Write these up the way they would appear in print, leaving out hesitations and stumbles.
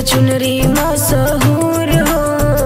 चुनरी मशहूर हो,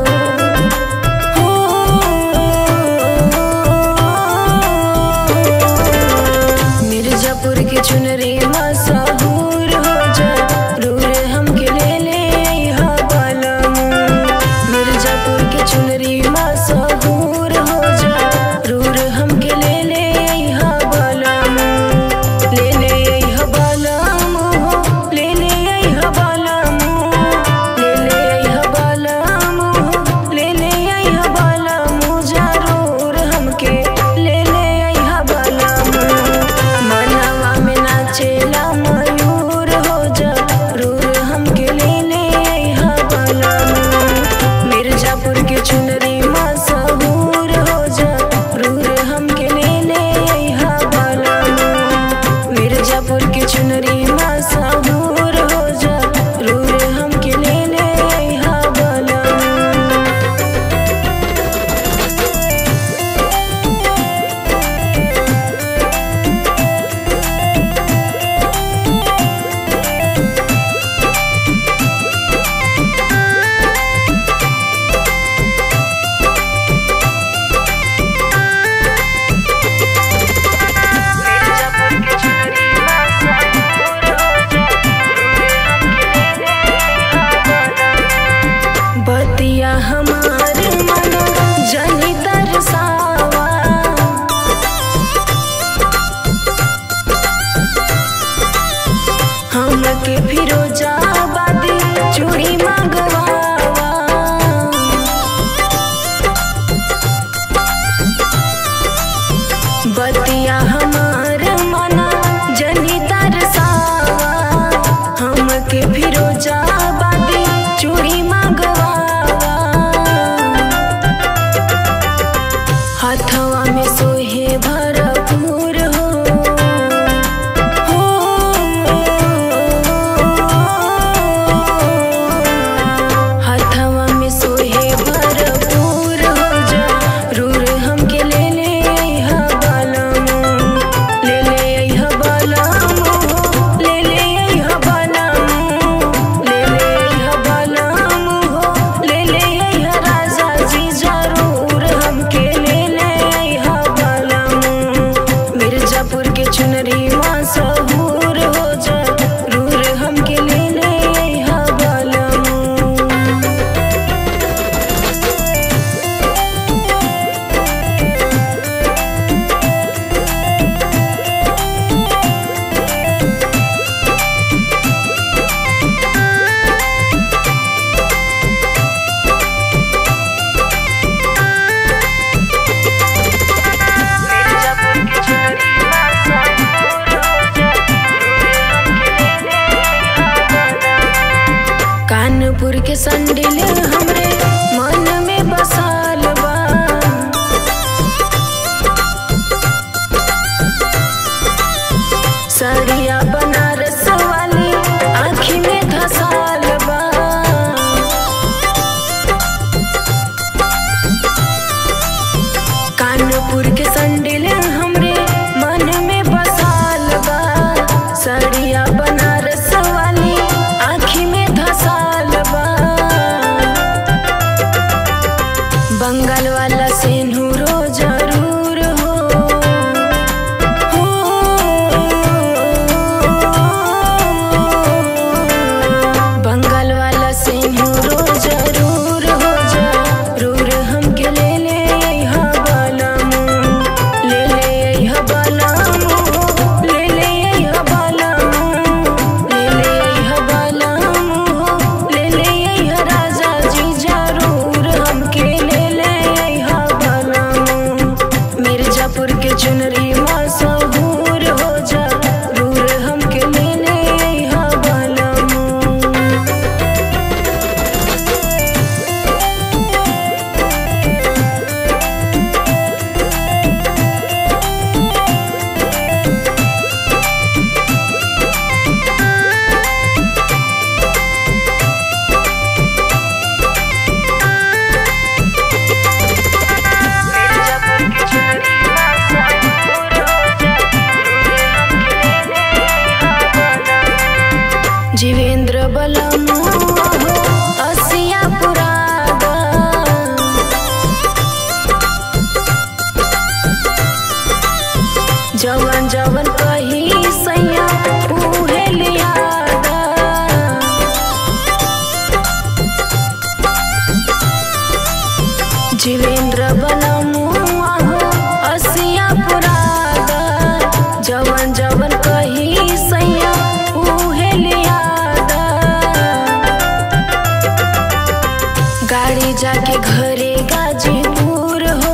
मिर्जापुर की चुनरी मशहूर हो, जरूर हमके ले ले अइहा बालम। मिर्जापुर की चुनरी मशहूर हो, जरूर हमके ले ले अइहा बालम। ले ले अइहा बालम हो, ले ले अइहा बालम, ले ले अइहा बालम हो, ले ले अइहा बालम, जरूर हमके ले ले अइहा बालम। मनवा में नाचेला मयूर हो, जरूर हमके ले ले अइहा बालम। मिर्जापुर के चुनरी मशहूर हो, जरूर हमके ले ले अइहा बालम। मिर्जापुर के चुनरी मशहूर हो, जरूर हमके ले ले अइहा बालम। बतिया हमार मनो जनी तरसावा, हमके फिरोजाबादी चूड़ी मंगवावा। बतिया हमार मनो जनी तरसावा, हमके फिरोजाबादी चूड़ी मंगवावा। हाथवा में सोहे भरपूर हो, हाथवा में सोहे भरपूर हो, जरूर हमके ले ले अइहा बालम। ले ले अइहा बालम हो, ले ले अइहा बालम, ले ले अइहा बालम हो, ले ले अइहा राजा जी, जरूर हमके ले ले अइहा बालम। मिर्जापुर के चुनरी मशहूर हो, जरूर हमके ले ले अइहा बालम। कानपुर के संडिल हमरे मन में बसाल बा, साड़िया बनारस वाली आँखी में धसाल बा। कानपुर के संडिल हमरे मन में बसाल बा, साड़िया बनारस वाली आँखी में धसाल बा। जवन जवन कही सैया उहे लियादा। जीवेंद्र बनमुआ हो असिया पुरादा, जवन जवन कही सैया उहे लियादा। गाड़ी जाके घरे गाजीपुर हो,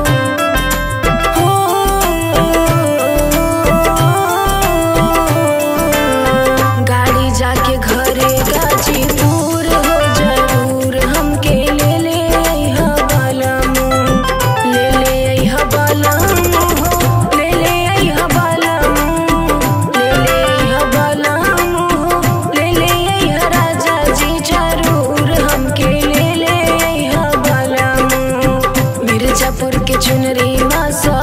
गाड़ी जाके घरे गाजीपुर हो, जरूर हमके ले ले अइहा बालमू, ले ले अइहा बालमू हो, ले ले अइहा बालमू, ले ले अइहा बालमू हो, ले ले अइहा राजा जी, जरूर हमके ले ले अइहा बालमू। मिर्जापुर के चुनरी मासा